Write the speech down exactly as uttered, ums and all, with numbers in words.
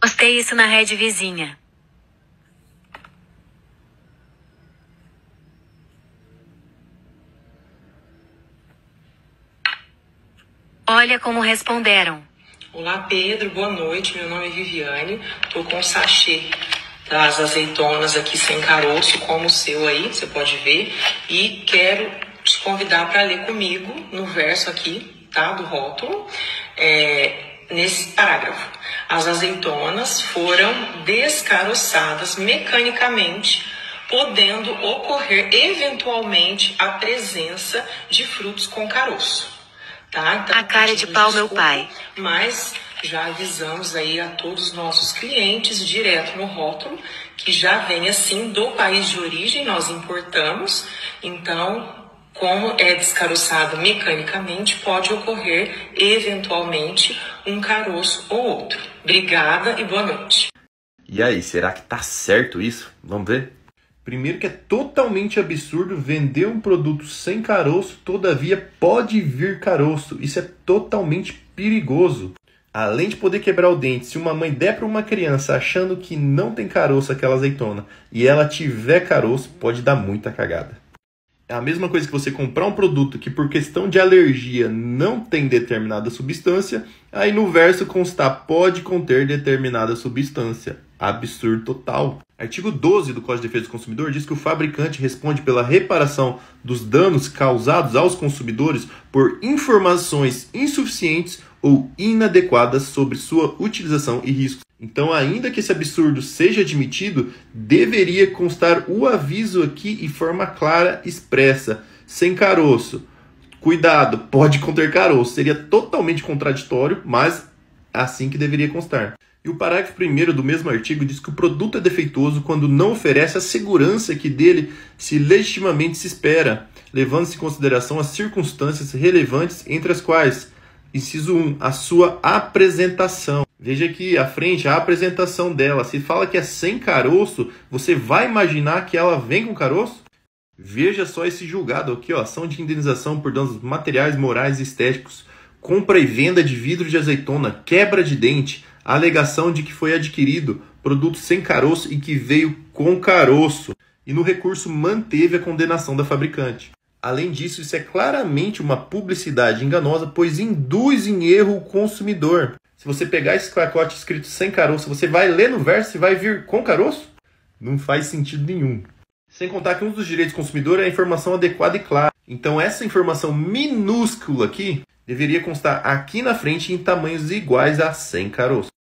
Postei isso na rede vizinha. Olha como responderam. Olá Pedro, boa noite, meu nome é Viviane, tô com um sachê das azeitonas aqui sem caroço, como o seu aí, você pode ver, e quero te convidar para ler comigo no verso aqui, tá, do rótulo, é, nesse parágrafo. As azeitonas foram descaroçadas mecanicamente, podendo ocorrer eventualmente a presença de frutos com caroço. Tá? Então, a cara de pau, desculpa, meu pai. Mas já avisamos aí a todos os nossos clientes direto no rótulo que já vem assim do país de origem, nós importamos. Então, como é descaroçado mecanicamente, pode ocorrer eventualmente um caroço ou outro. Obrigada e boa noite. E aí, será que tá certo isso? Vamos ver? Primeiro que é totalmente absurdo vender um produto sem caroço, todavia pode vir caroço. Isso é totalmente perigoso. Além de poder quebrar o dente, se uma mãe der para uma criança achando que não tem caroço aquela azeitona e ela tiver caroço, pode dar muita cagada. É a mesma coisa que você comprar um produto que por questão de alergia não tem determinada substância, aí no verso constar pode conter determinada substância. Absurdo total. Artigo doze do Código de Defesa do Consumidor diz que o fabricante responde pela reparação dos danos causados aos consumidores por informações insuficientes ou inadequadas sobre sua utilização e riscos. Então, ainda que esse absurdo seja admitido, deveria constar o aviso aqui em forma clara, expressa, sem caroço. Cuidado, pode conter caroço. Seria totalmente contraditório, mas assim que deveria constar. E o parágrafo primeiro do mesmo artigo diz que o produto é defeituoso quando não oferece a segurança que dele se legitimamente se espera, levando-se em consideração as circunstâncias relevantes, entre as quais, inciso um, a sua apresentação. Veja aqui à frente a apresentação dela. Se fala que é sem caroço, você vai imaginar que ela vem com caroço? Veja só esse julgado aqui, ó, ação de indenização por danos materiais, morais e estéticos, compra e venda de vidro de azeitona, quebra de dente, alegação de que foi adquirido produto sem caroço e que veio com caroço. E no recurso manteve a condenação da fabricante. Além disso, isso é claramente uma publicidade enganosa, pois induz em erro o consumidor. Se você pegar esse pacote escrito sem caroço, você vai ler no verso e vai vir com caroço? Não faz sentido nenhum. Sem contar que um dos direitos do consumidor é a informação adequada e clara. Então essa informação minúscula aqui deveria constar aqui na frente em tamanhos iguais a sem caroço.